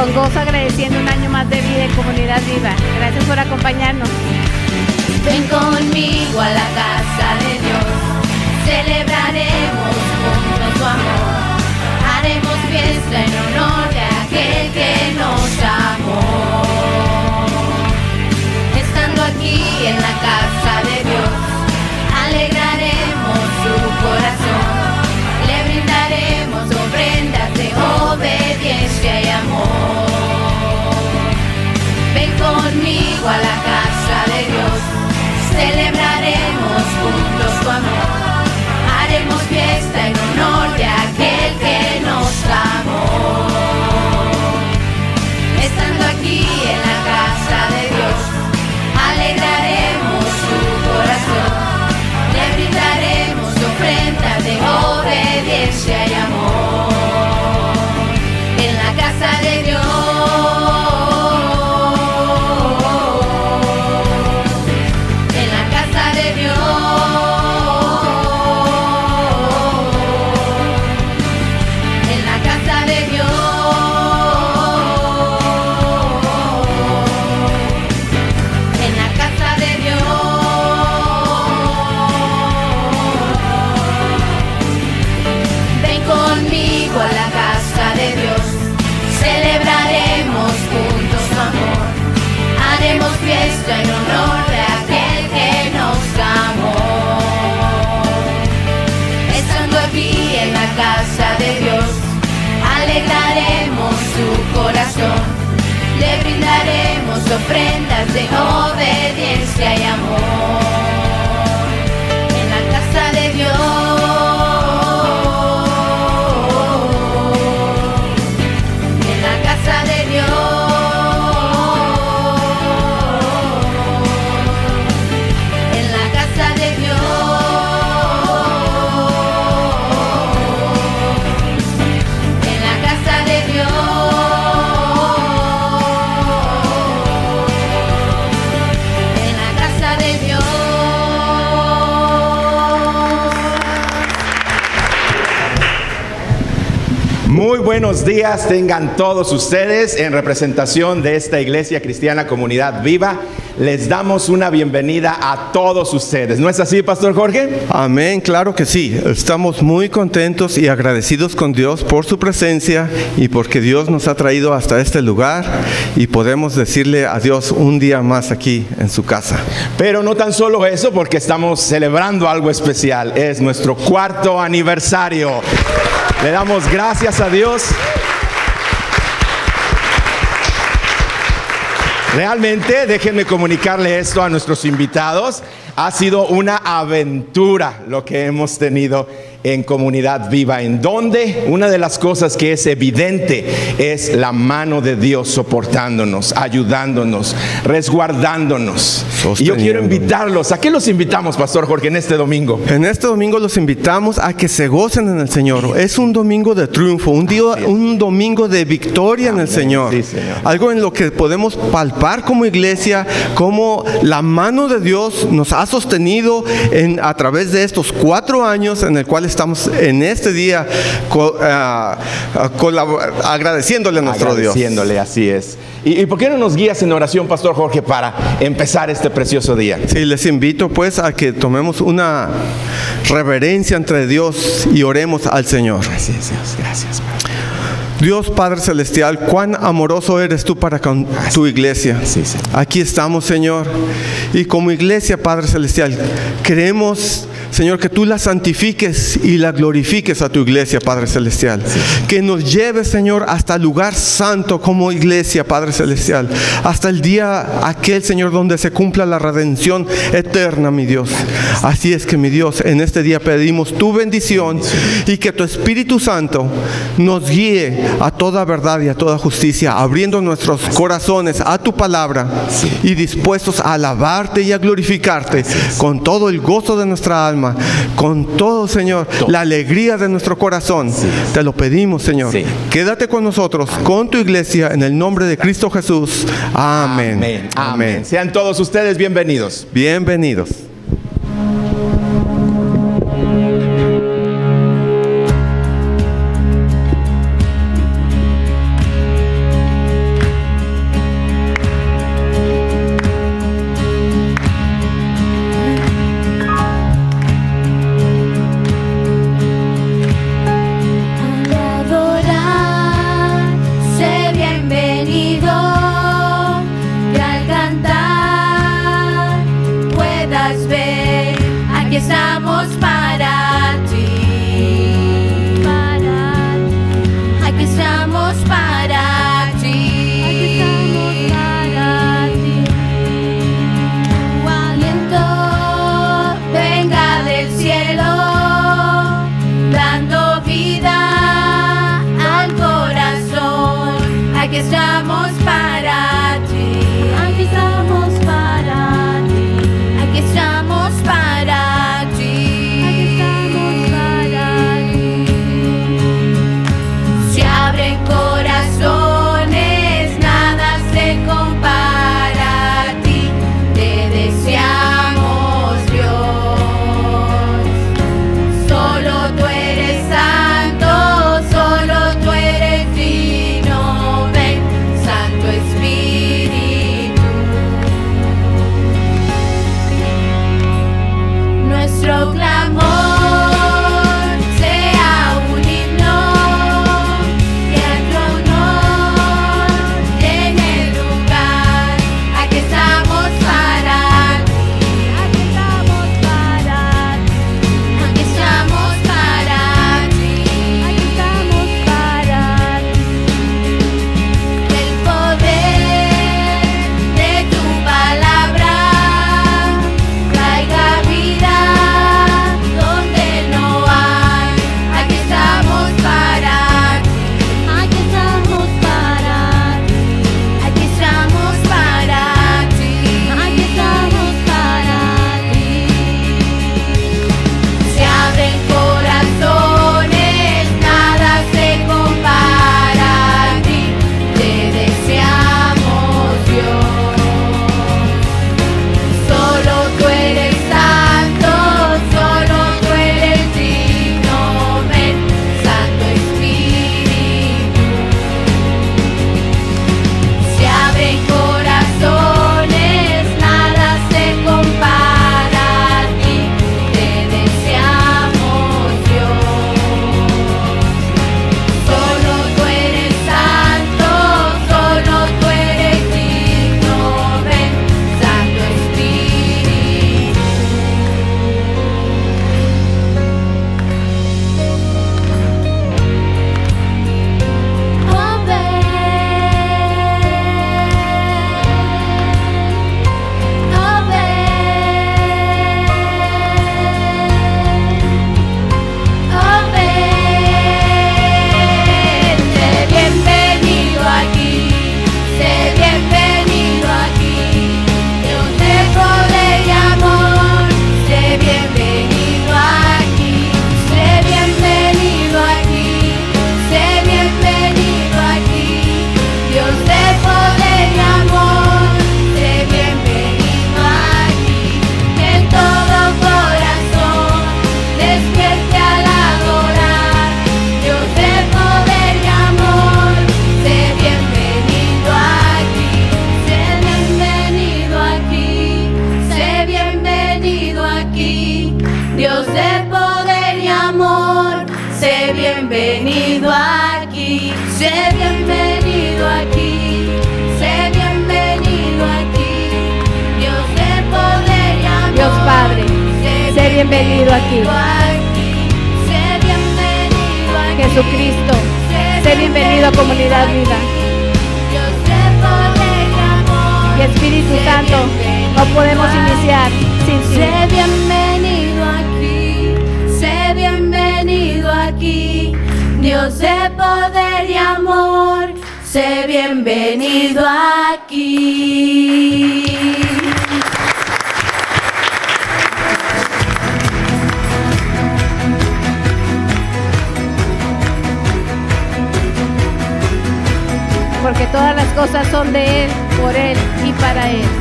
con gozo agradeciendo un año más de vida en Comunidad Viva. Gracias por acompañarnos. Ven conmigo a la casa de Dios, celebraremos juntos su amor, haremos fiesta en honor de aquel que nos amó. Estando aquí en la casa de Dios, alegraremos su corazón, le brindaremos ofrendas de obediencia y amor. Ven conmigo a la casa de Dios, celebraremos juntos su amor, haremos fiesta en honor de aquel que nos amó. Estando aquí en la casa de Dios, alegraremos su corazón, le brindaremos ofrendas de obediencia y amor. En la casa de Dios, fiesta en honor de aquel que nos amó. Estando aquí en la casa de Dios, alegraremos su corazón, le brindaremos ofrendas de obediencia y amor. En la casa de Dios, en la casa de Dios, Muy buenos días tengan todos ustedes. En representación de esta Iglesia Cristiana Comunidad Viva, les damos una bienvenida a todos ustedes. ¿No es así, Pastor Jorge? Amén, claro que sí. Estamos muy contentos y agradecidos con Dios por su presencia y porque Dios nos ha traído hasta este lugar y podemos decirle a Dios un día más aquí en su casa. Pero no tan solo eso, porque estamos celebrando algo especial. Es nuestro 4º aniversario. Le damos gracias a Dios. Realmente, déjenme comunicarle esto a nuestros invitados. Ha sido una aventura lo que hemos tenido en Comunidad Viva, en donde una de las cosas que es evidente es la mano de Dios soportándonos, ayudándonos, resguardándonos. Y yo quiero invitarlos. ¿A qué los invitamos, Pastor Jorge, en este domingo? En este domingo los invitamos a que se gocen en el Señor. Es un domingo de triunfo, un domingo de victoria. Amén. En el Señor. Sí, Señor. Algo en lo que podemos palpar como iglesia, como la mano de Dios nos ha sostenido a través de estos 4 años en el cual estamos en este día agradeciéndole a nuestro Dios. Agradeciéndole, así es. ¿Y por qué no nos guías en oración, Pastor Jorge, para empezar este precioso día? Sí, les invito pues a que tomemos una reverencia entre Dios y oremos al Señor. Gracias, Dios. Gracias, Padre. Dios Padre Celestial, cuán amoroso eres tú para con tu iglesia. Sí, Señor. Aquí estamos, Señor, y como iglesia, Padre Celestial, queremos, Señor, que tú la santifiques y la glorifiques a tu iglesia, Padre Celestial. Sí. Que nos lleves, Señor, hasta el lugar santo como iglesia, Padre Celestial. Hasta el día aquel, Señor, donde se cumpla la redención eterna, mi Dios. Así es que, mi Dios, en este día pedimos tu bendición y que tu Espíritu Santo nos guíe a toda verdad y a toda justicia, abriendo nuestros corazones a tu palabra y dispuestos a alabarte y a glorificarte con todo el gozo de nuestra alma, con todo, Señor, la alegría de nuestro corazón. Te lo pedimos, Señor. Quédate con nosotros, con tu iglesia, en el nombre de Cristo Jesús. Amén. Amén. Amén. Sean todos ustedes bienvenidos. Bienvenidos. bienvenido aquí. Jesucristo, sé bienvenido a Comunidad Viva. Y Espíritu Santo, no podemos iniciar sin ti. Sé bienvenido aquí, sé bienvenido aquí, Dios de poder y amor, sé bienvenido aquí. Porque todas las cosas son de Él, por Él y para Él.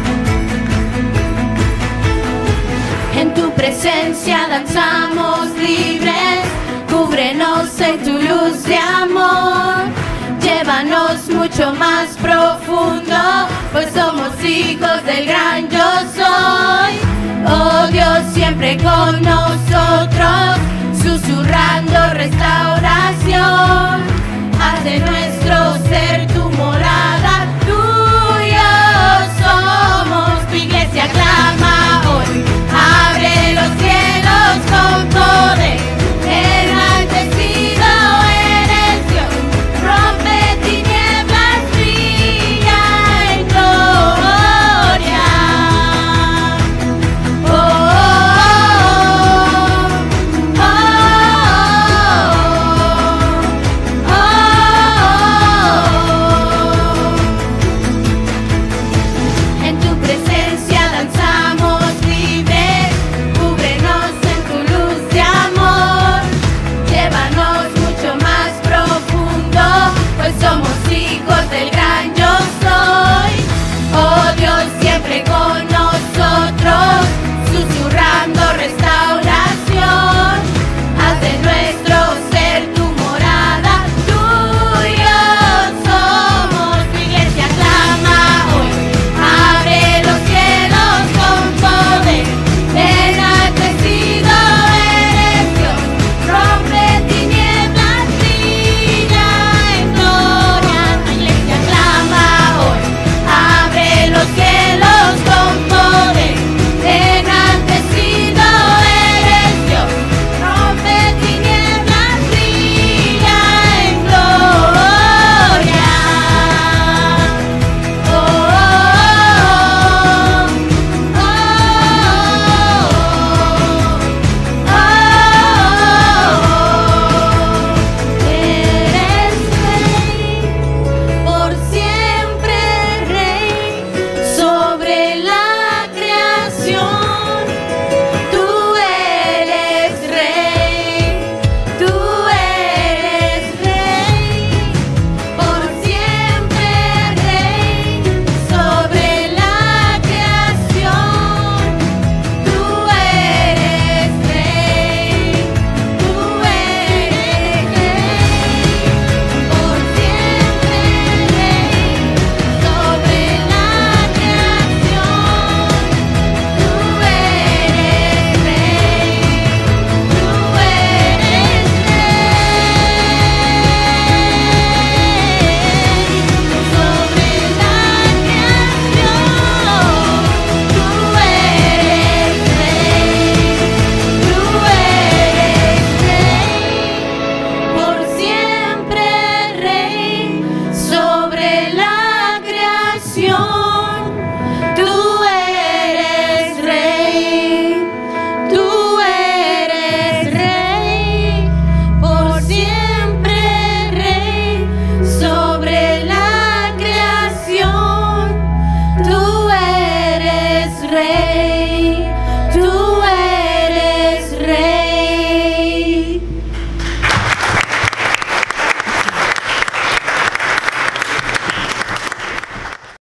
En tu presencia danzamos libres, cúbrenos en tu luz de amor. Llévanos mucho más profundo, pues somos hijos del gran yo soy. Oh Dios, siempre con nosotros,